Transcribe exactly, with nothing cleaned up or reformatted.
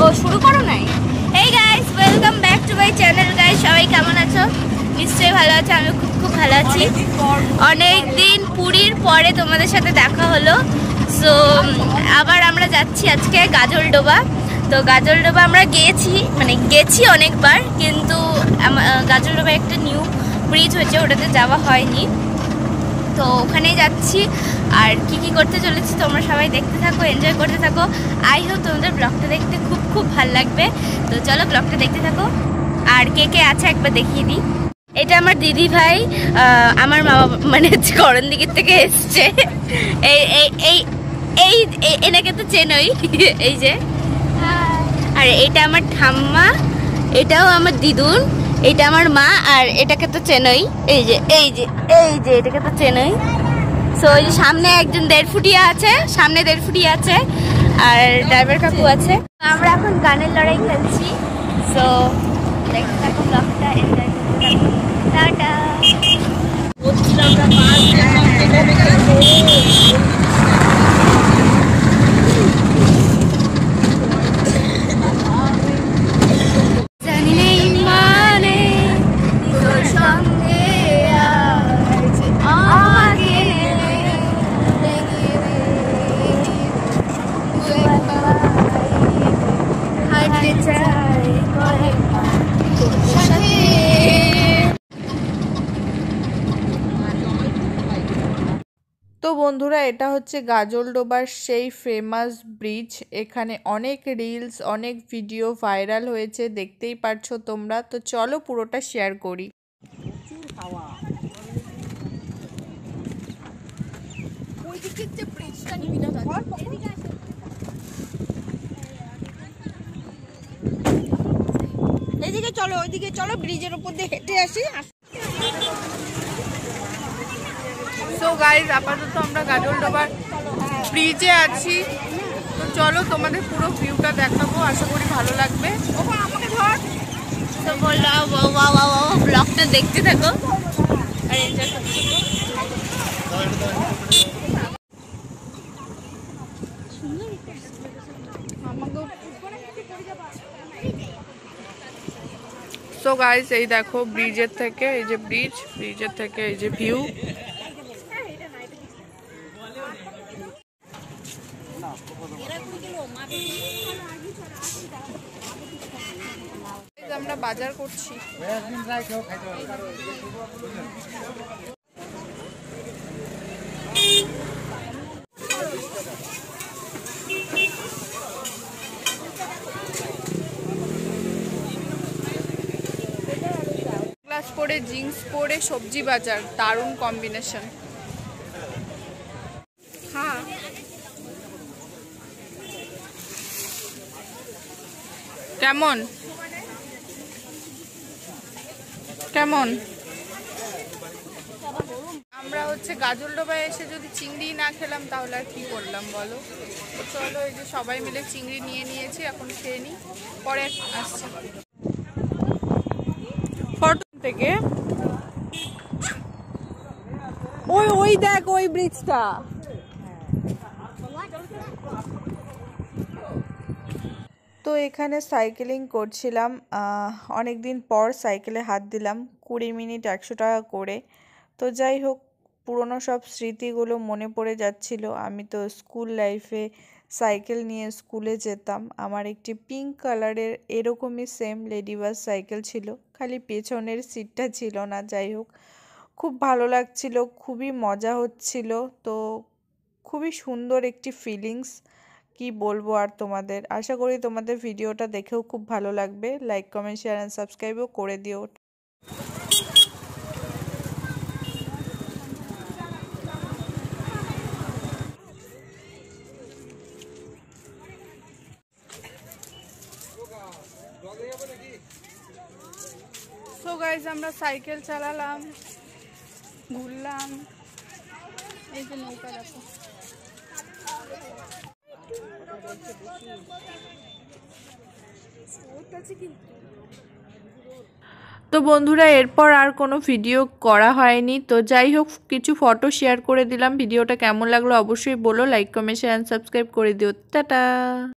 শুরু করো নাই। এই guys, welcome back to my channel. Guys, সবাই কেমন আছো? নিশ্চয়ই ভালো আছো। আমি খুব খুব ভালো আছি। অনেক দিন পুরীর পরে তোমাদের সাথে দেখা হলো। সো আবার আমরা যাচ্ছি আজকে গাজলডোবা। তো গাজলডোবা আমরা গিয়েছি, মানে গেছি অনেকবার, কিন্তু গাজলডোবা একটা নিউ ব্রিজ হয়েছে, ওটাতে যাওয়া হয়নি। তো ওখানেই যাচ্ছি। আর কি কি করতে চলেছি তোমরা সবাই দেখতে থাকো, এনজয় করতে থাকো। আই হোপ তোমাদের ব্লগটা দেখতে খুব খুব ভালো লাগবে। তো চলো ব্লগটা দেখতে থাকো। আর কে কে আছে একবার দেখিয়ে দিই। এটা আমার দিদি ভাই, আমার মা বাবা মানে হচ্ছে করণ দিকের থেকে এসছে। এই এই এই এনাকে তো চেনই, এই যে। আর এটা আমার ঠাম্মা, এটাও আমার দিদুন, এটা আমার মা, আর এটাকে তো চেনই, এই যে এই যে এই যে এটাকে তো চেনই। সো ওই যে সামনে একজন দেড় ফুটিয়া আছে, সামনে দেড় ফুটিয়া আছে, আর ড্রাইভার কাকু আছে। আমরা এখন গানের লড়াই খেলছি। সো দেখতে থাকো ব্লগটা, এনজয় করতে থাকো। টাটা। তো বন্ধুরা, এটা হচ্ছে গাজলডোবার সেই ফেমাস ব্রিজ। এখানে অনেক রিলস, অনেক ভিডিও ভাইরাল হয়েছে, দেখতেই পারছো তোমরা। তো চলো পুরোটা শেয়ার করি। এদিকে চলো, ওইদিকে চলো, ব্রিজের উপর দিয়ে হেঁটে আসি। সো গাইজ, আপাতত আমরা গাজলডোবার ব্রিজে আছি। তো চলো তোমাদের পুরো ভিউটা দেখাবো, আশা করি ভালো লাগবে। তো বললো ব্লগটা দেখতে থাকো আর এনজয় করতে থাকো। সো গাইজ, এই দেখো ব্রিজের থেকে, এই যে ব্রিজ, ব্রিজের থেকে এই যে ভিউ। আমরা বাজার করছি। গ্লাস পরে, জিন্স পরে, সবজি বাজার, দারুণ কম্বিনেশন। হ্যাঁ, কেমন কেমন আমরা হচ্ছে গাজলডোবায় এসে যদি চিংড়ি না খেলাম তাহলে আর কি করলাম বলো। তো চলো, এই যে সবাই মিলে চিংড়ি নিয়ে নিয়েছি, এখন খেয়ে নিই, পরে আসছি। ফটো থেকে ওই ওই দেখ ওই ব্রিজটা। তো এখানে সাইকেলিং করছিলাম, অনেক দিন পর সাইকেলে হাত দিলাম, কুড়ি মিনিট একশো টাকা করে। তো যাই হোক, পুরনো সব স্মৃতিগুলো মনে পড়ে যাচ্ছিল। আমি তো স্কুল লাইফে সাইকেল নিয়ে স্কুলে যেতাম। আমার একটি পিঙ্ক কালারের এরকমই সেম লেডিবাস সাইকেল ছিল, খালি পেছনের সিটটা ছিল না। যাই হোক, খুব ভালো লাগছিল, খুবই মজা হচ্ছিল। তো খুবই সুন্দর একটি ফিলিংস, কি বলবো আর তোমাদের। আশা করি তোমাদের ভিডিওটা দেখেও খুব ভালো লাগবে। লাইক, কমেন্ট, শেয়ার অ্যান্ড সাবস্ক্রাইবও করে দিও। সো গাইজ, আমরা সাইকেল চালালাম, ঘুরলাম। এই যে নৌকা দেখো। তো বন্ধুরা, এরপর আর কোনো ভিডিও করা হয়নি। তো যাই হোক, কিছু ফটো শেয়ার করে দিলাম। ভিডিওটা কেমন লাগলো অবশ্যই বলো, like, comment, share and subscribe করে দিও। টাটা।